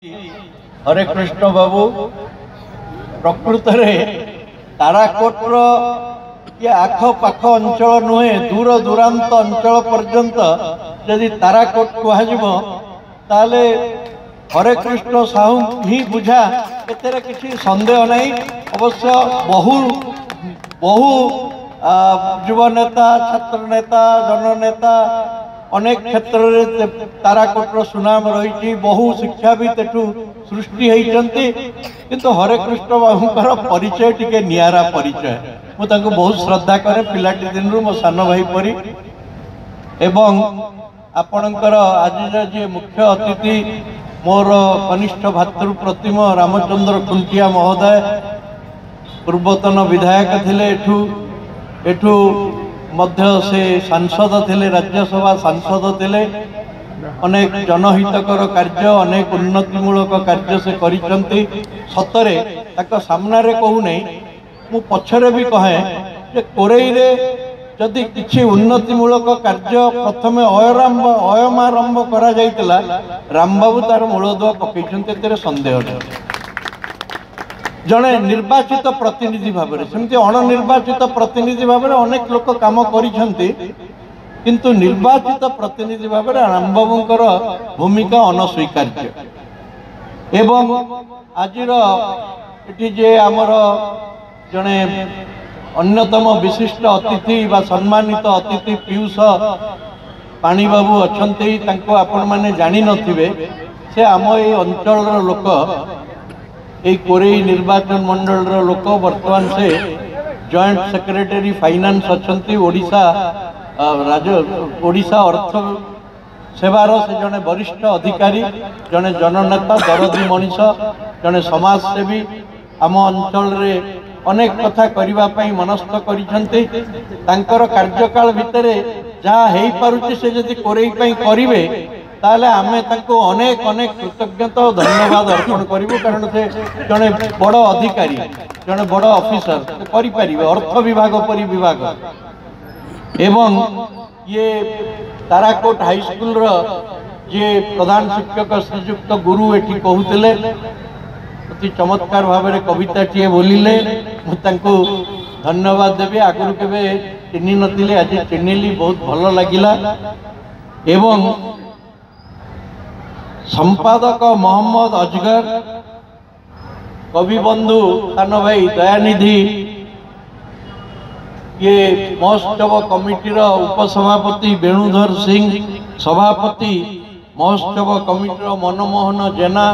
हरे कृष्ण बाबू प्रकृत ताराकोटर ये आख पाख अंचल नुहे दूर दूरांत अंचल पर्यंत यदि ताराकोट कहले हरे कृष्ण साहू ही बुझा एतेरे किसी संदेह नहीं। अवश्य बहु बहु युवा नेता छात्र नेता जननेता अनेक क्षेत्र में ताराकोटर सुनाम रही बहु शिक्षाविद एठू सृष्टि होती किंतु हरे कृष्ण बाबूर परिचय टिके नियारा परिचय मुझे बहुत श्रद्धा करे पिलाटी दिन मो सान भाई परी एवं आपणकर आज जी मुख्य अतिथि मोर कनिष्ठ भातृ प्रतिम रामचंद्र खुंटिया महोदय पूर्वतन विधायक थिले एठू मध्य से सांसद थिले राज्यसभा सांसद थिले अनेक जनहितकर कार्य अनेक उन्नतिमूलक कार्य से करिसंती सतरे ताको सामना रे कहू नहीं मु पछरे भी कहे जे कोरेई रे जदि किछि उन्नतिमूलक कार्य प्रथमे अयमारंभ करा जाइतला रामबाबू तार मूलदुआ पकईछंती तेरे संदेह नहीं। जड़े निर्वाचित प्रतिनिधि भाव सेमती अणनिर्वाचित प्रतिनिधि भाव अनेक लोक काम करिसंती किंतु निर्वाचित प्रतिनिधि भाव रामबाबूंकर भूमिका अनस्वीकार्य एवं आजिर एठी जे आमर जड़े अन्यतम विशिष्ट अतिथि बा सम्मानित अतिथि पीयूष पाणीबाबू अच्छंती तांको आपण माने जानि नथिबे से आम ए अंचल लोक कोरेई निर्वाचन मंडल लोक वर्तमान से जॉइंट सेक्रेटरी फाइनेंस अच्छंती ओडिशा अर्थ सेवार से जड़े वरिष्ठ अधिकारी जड़े जननेता दरदी मनीष जड़े समाजसेवी आम अंचल रे अनेक कथा करने मनस्थ कर कार्यकाल भितर जहाँ हो पारुछि से जदि कोरेई करेंगे ताले आमे ताको अनेक अनेक कृतज्ञता और धन्यवाद अर्पण करूँ कारण से जड़े बड़ अधिकारी जड़े बड़ ऑफिसर करें अर्थ विभाग परी विभाग एवं ये ताराकोट हाई स्कूल जे प्रधान शिक्षक श्रीजुक्त गुरु एटी कहते अति चमत्कार भाव में कविता टीए बोलिले धन्यवाद देवी आगुरी केवे चिन्ह नथिले आज चिन्हली बहुत भल लगिला एवं संपादक मोहम्मद अजगर कवि बंधु सान भाई दयानिधि ये महोत्सव कमिटीर उपसभापति वेणुधर सिंह सभापति महोत्सव कमिटीर मनमोहन जेना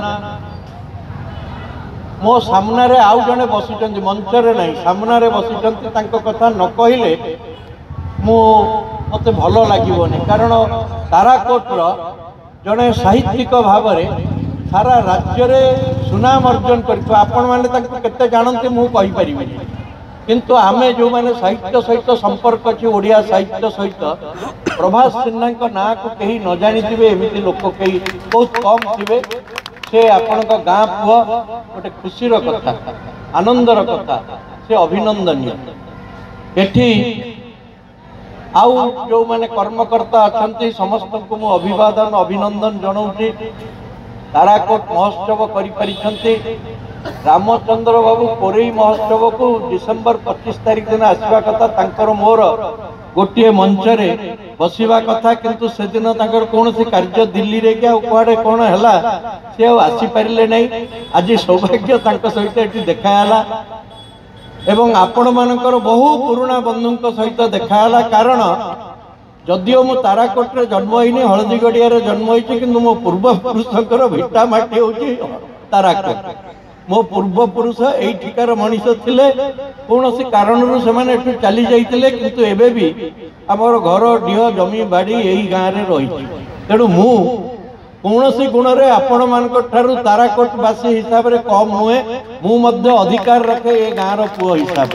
मो सामना रे आउ जने बसिचंती मंच रे नहीं सामना रे बसिचंती तांको कथा न कहिले मो मते भलो लागिबोनी कारण ताराकोटर जड़े साहित्यिक भाव में सारा राज्य रे सुनाम अर्जन कर आपण मैंने केते जानते मु कहि परिबे किंतु आमे जो माने साहित्य सहित संपर्क अछि ओडिया साहित्य सहित प्रभास सिन्हा ना को कहीं न जानिथिबे एमिति लोक कहीं बहुत कम थिबे से आपण गाँ पुआ गोटे खुशीर कथा आनंदर कथा से अभिनंदनीय एठी आउ जो माने कर्मकर्ता अच्छा समस्त को मु अभिवादन अभिनंदन जनाऊँगी ताराकोट महोत्सव करि रामचंद्र बाबू कोरेई महोत्सव को डिसेम्बर 25 तारीख दिन आसवा कथा तांकर मोर गोटे मंच रे बसिबा कथा किंतु से दिन तांकर कोनोसी कार्य दिल्ली रे क्या कुआडे कोन हला से आसी पारिले नहीं आज सौभाग्य तांक सहित एठी देखाला एवं आपण मानकर बहु पुराणा बंधुंक सहित देखाला कारण जदिओ मु ताराकोट रे जन्म होइनी हळदीगड़िया रे जन्म होइछि किंतु मो पूर्व पुरुषकर भिटा माटी होछि ताराकोट मो पूर्व पुरुष एई ठिकार मनीष थिले कोनोसी कारणरु सेमाने एठु चली जाइतिले किंतु एबे भी हमर घर डीह जमी बाड़ी एई गाँ रे रहिछि तेणु मु कौनसी गुण रे आपण मानक ठारू ताराकोट वासी हिसाब रे कम हुए मु मध्य अधिकार रखे ए गाँ रो पुओ हिसाब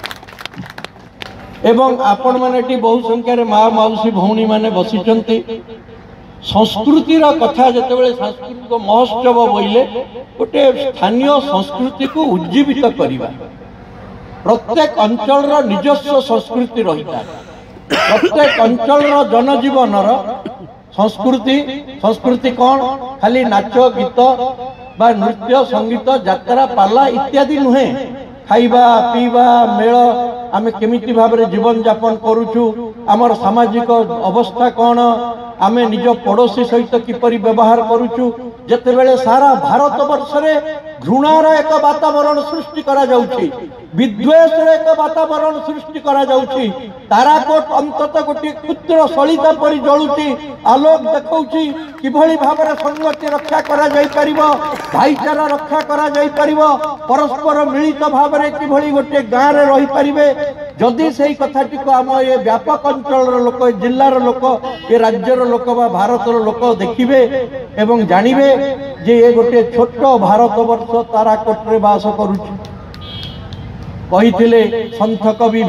एवं आपण माने बहु संख्या रे माँ मौसी भौणी माने बसिचंती संस्कृतिर कथा जितेबाला सांस्कृतिक महोत्सव बोले गोटे स्थानीय संस्कृति को उज्जीवित करवा प्रत्येक अंचल निजस्व संस्कृति रही था प्रत्येक अंचल जनजीवन संस्कृति संस्कृति कौन खाली नाच गीत बा नृत्य संगीत यात्रा पाला इत्यादि नुहे खाइबा पीवा मेल आमे केमिति भाबरे जीवन यापन करूछु आमर सामाजिक अवस्था कौन आमे निज पड़ोशी सहित किपरि व्यवहार करूछु जते बेले सारा भारत वर्ष रे घृणार एक वातावरण सृष्टि करा जाउछि विद्वेष रे एक वातावरण सृष्टि करा जाउछि ताराकोट अंतत गोटे क्षुद्र सलिता परि जळुछि आलोक देखौछि किभଳି भाबरे संगति रक्षा करा जाई परिबो भाईचारा रक्षा करा जाई परिबो परस्पर मिलित भाबरे किभଳି गोटे गाँ रे रही परिबे जदि सेही कथाटी को आम ये व्यापक अंचल लोक जिल्लार लोक ये राज्यर लोक बा भारतर लोक देखिबे एवं जानिबे जे ये गोटे छोट भारत वर्ष ताराकोट रे वास करूछि कहिथिले संत कवि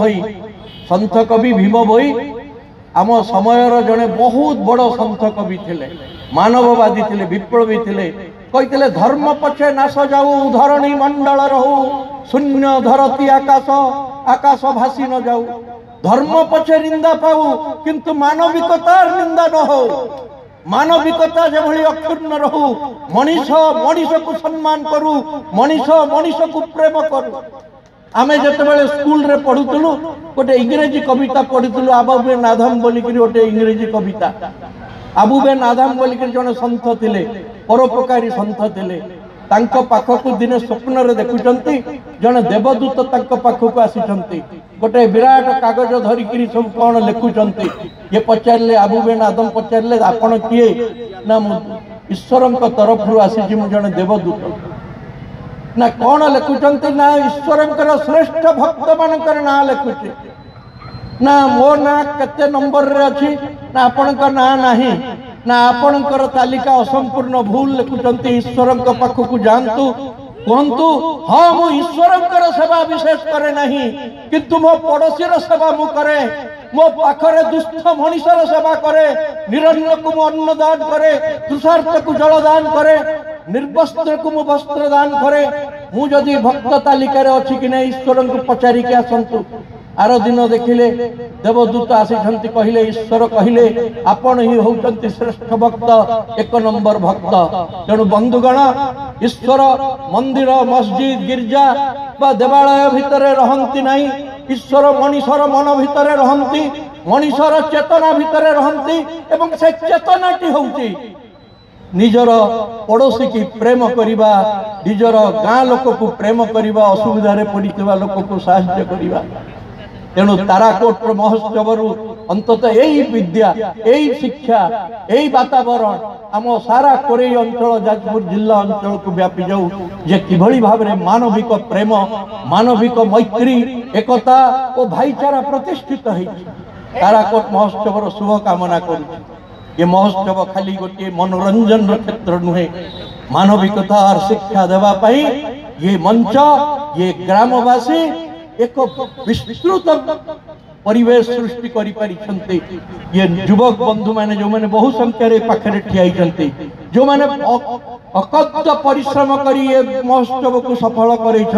भीम भोई आम समयर जड़े बहुत बड़ संत कवि थिले मानववादी थिले विप्लवी थिले कहिथिले धर्म पछे नाश जाऊ धरणी मंडल रहू शून्य धरती आकाश आकाश भासी न जाऊ धर्म पछे निंदा पाऊ किंतु मानविकतार निंदा न हो मानविकता जे भली अक्षुण्ण रहू मनीष मनीष को सम्मान करू मनीष मनीष को प्रेम करू आमे जते बेले स्कूल रे पढुतलु गोटे इंग्रेजी कविता पढुतलु आबुबेन आदम बोलिकरी गोटे इंग्रेजी कविता आबुबेन आदम बोलिकरी जने संत थिले परोपकारी संत थिले तांको पाखकु दिने स्वप्न रे देखुचंती जने देवदूत तांको पाखकु आसीचंती गोटे विराट कागज धरिकरी सब कोन लेखुचंती ये पचारले आबुबेन आदम पचारले आपण किए ना ईश्वरक तरफ रु आसी मु जने देवदूत ना कौन लिखुंट ना ईश्वर श्रेष्ठ भक्त मानकर ना लिखुचे ना मो ना केते नंबर रे अच्छी ना आपण ना नाही ना आपणकर तालिका असंपूर्ण भूल लिखुंट ईश्वर पाखक जातु कहतु हाँ मु ईश्वर सेवा विशेष करे नहीं किंतु मो पड़ोशी सेवा मु करे मो पाखरे दुष्ट मनीषर सेवा करे निरन्न को मु अन्न दान करे तुषार्थ को जल दान करे निर्वस्त्र को मु वस्त्र दान करे मु जदि भक्त तालिकार अच्छी कि नहीं ईश्वर को पचारिक आसतु आर दिन देखिले देवदूत आसी कहले ईश्वर कहले आपण ही होउचंती श्रेष्ठ भक्त एक नंबर भक्त तेणु बंधुगण ईश्वर मंदिर मस्जिद गिरजा बा देवालय भितर रहंती नहीं ईश्वर मनीषर मन भितर रहंती मनीषर चेतना भितर रहंती एवं से चेतनाटी होउची निजर पड़ोशी की प्रेम करिबा निजर गाँ लोक को प्रेम करिबा असुविधा रे पड़ितबा लोक को सहायता करिबा तेणु ताराकोट महोत्सव अंतत यही विद्या यही शिक्षा यही वातावरण आम सारा कोरेई अंचल जाजपुर जिला अंचल को व्यापी जाऊ जे किभली भाव में मानविक प्रेम मानविक मैत्री एकता और भाईचारा प्रतिष्ठित है ताराकोट महोत्सव शुभ कामना करुँ ये महोत्सव खाली गोटे मनोरंजन क्षेत्र नुहे मानविकता और शिक्षा देवाई ये मंच ये ग्रामवासी एक विस्तृत परिवेश सृष्टि करि ये युवक बंधु माने जो माने बहु संख्यार पाखे ठियाई जो माने अकत्य परिश्रम करी ये महोत्सव को सफल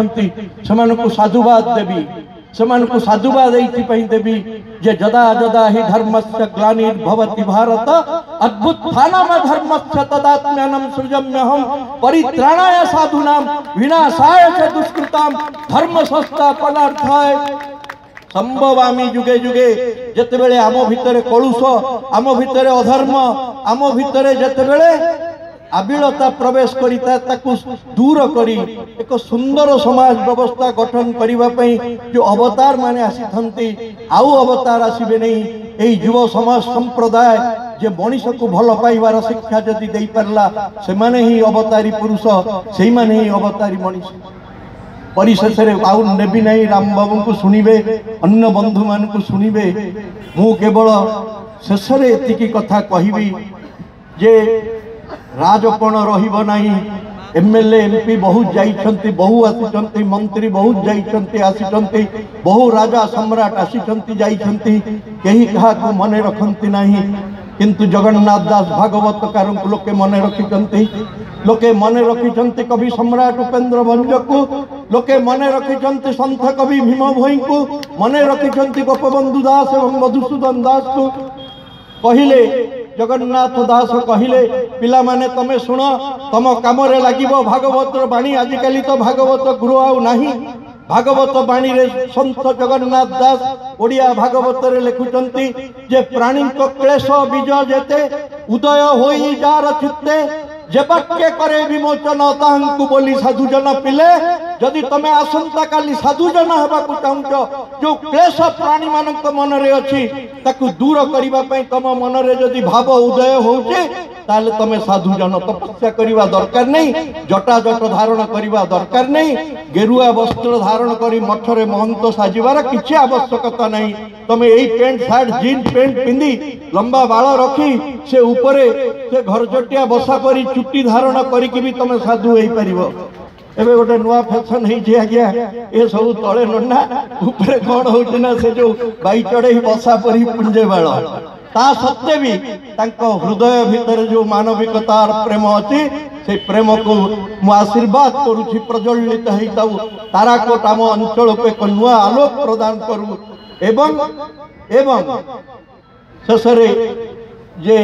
कर साधुवाद देवी से साधुवाद देवी जे जदा जदा ही धर्मस्य ग्लानिर्भवति भारत अद्भुत्थानम धर्मस्य तदात्म्यानं सृजम्यहं परित्राणाय साधूनां विनाशाय च दुष्कृतां धर्म संस्थापनार्थाय संभवामि जुगे जुगे जते बेले आम भितरे कलुष आम भितरे अधर्म आम भितरे जते बेले आबिलता प्रवेश करिता ताकु दूर करी एक सुंदर समाज व्यवस्था गठन करिबा पई जो अवतार माने आसी आउ अवतार आसीबे नहीं एई युव समाज संप्रदाय जे मनीष को भल पाइबार शिक्षा जदि देई परला से माने ही अवतारी पुरुष सेही माने ही अवतारी मनीष परिशेष आउ नेबी नहीं राम बाबू को सुनिबे अन्य बंधु मान को सुनिबे मु केवल शेष रे एतिकी कथा कहिबी जे राजपण रहिबो नाही एमएलए एमपी बहुत जाइछंती बहु आसीछंती मंत्री बहुत जाइछंती आसीछंती बहु राजा सम्राट आसीछंती जाइछंती केही कहा को मने रखंती नाही किंतु जगन्नाथ दास भागवत कारन को लोके मने रखिछंती लोके मने रखिछंती कवि सम्राट उपेंद्र भंज को लोके मने रखिछंती संत कवि भीम भोई को मने रखिछंती गोपबंधु दास एवं मधुसूदन दास को कहिले जगन्नाथ दास कहिले पिला माने तमे सुन तम काम रे लागिबो भागवत बाणी आजिकाली तो भागवत गुरु आउ नाही भागवत बाणी रे संत जगन्नाथ दास ओडिया भागवत रे लिखुचंती जे प्राणी को क्लेश बीज जेते उदय होई जार चित्ते जेबक्के करे विमोचन तांकु बोली साधुजन पिले जदि तमे आसंता काली साधुजन हेबाकु चाहुचो जो क्लेश प्राणी मानक मन रे अछि ताकु दूर करिबा पई तम मन रे जदि भाव उदय होउचे ताले तमे साधुजन तपस्या करिबा दरकार नहीं जटा जट धारण करिबा दरकार नहीं गेरुआ वस्त्र धारण करी मठ रे महंत साजिबार किछि आवश्यकता नहीं तमे एई पेंट शर्ट जीन पेंट पिंदी लंबा बाल रखी से ऊपरे से घरजटिया बसा परी चुट्टी धारण करी भी तमे साधु होई परिबो एबे गोटे नुआ फैशन है आज्ञा ये सब तले नन्ना ऊपर कौन होची ना से जो बाई चढ़े बसा परी पुंजे बाल ता सत्ते भी तांको हृदय भीतर जो मानविकता प्रेम अछि से प्रेम को मु आशीर्वाद करूछि प्रज्वलित हेताउ ताराकोट आम अंचल को एक नुआ आलोक प्रदान करू एवं एवं शेषरे जे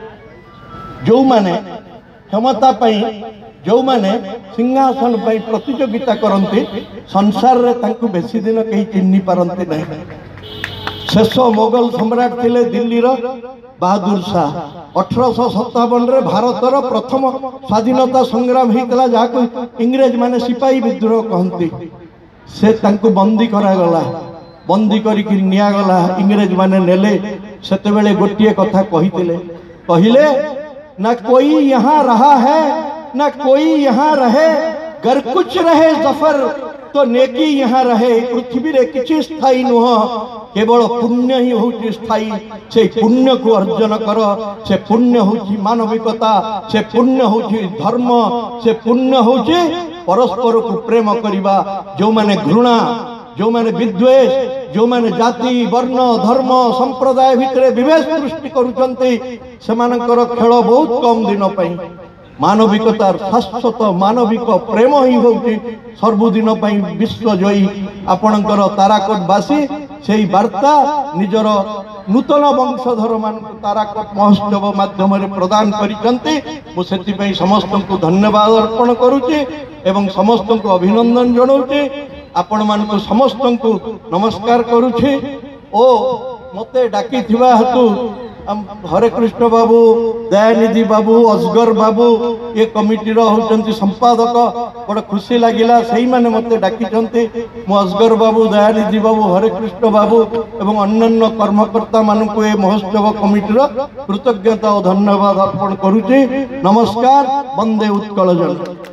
जो माने क्षमता पाई जो माने सिंहासन पाई प्रतियोगिता करते संसार रे तांकु बेसी दिन कहीं चिन्ह पारती नहीं शेष मोगल सम्राट थिले दिल्ली रो बहादुर शाह 1857 रे भारतर प्रथम स्वाधीनता संग्राम होता जहाँ इंग्रेज माने सिपाही विद्रोह कहती से तांकु बंदी करा गला बंदी करिक निया गला इंग्रेज माने नेले सेते बेले गोटिए कथा कहिले न कोई यहाँ रहा है न कोई यहाँ रहे गर कुछ रहे जफर तो नेकी यहाँ रहे पृथ्वी रे किछि स्थायी नुह केवल पुण्य ही होची स्थायी से पुण्य को अर्जन कर से पुण्य होची मानविकता से पुण्य होची धर्म से पुण्य होची परस्पर को प्रेम करिबा जो माने घृणा जो माने विद्वेष जो माने जाति वर्ण धर्म संप्रदाय भितरे विवेश सृष्टि करुचंती सेमानकर खेल बहुत कम दिन पई मानविकतार शाश्वत मानविक प्रेम ही होउची सर्वदिन पई विश्व जयी आपणकर ताराकोटवासी सेही वार्ता निजर नूतन वंशधर मान ताराकोट महोत्सव माध्यम प्रदान करिसंती मु सेति पई समस्त को धन्यवाद अर्पण करूची एवं समस्त को अभिनंदन जणाउची आपण मानक समस्त को नमस्कार करूची ओ मते डाकी थिबा हेतु हरे कृष्ण बाबू दयानिधि बाबू असगर बाबू ये कमिटी होती संपादक बड़ा खुशी लगिला से मैंने मत डाकी मु असगर बाबू दयानिधि बाबू हरे कृष्ण बाबू एवं अन्य कर्मकर्ता मानक ये महोत्सव कमिटी कृतज्ञता और धन्यवाद अर्पण करुचे। नमस्कार। वंदे उत्कल जन।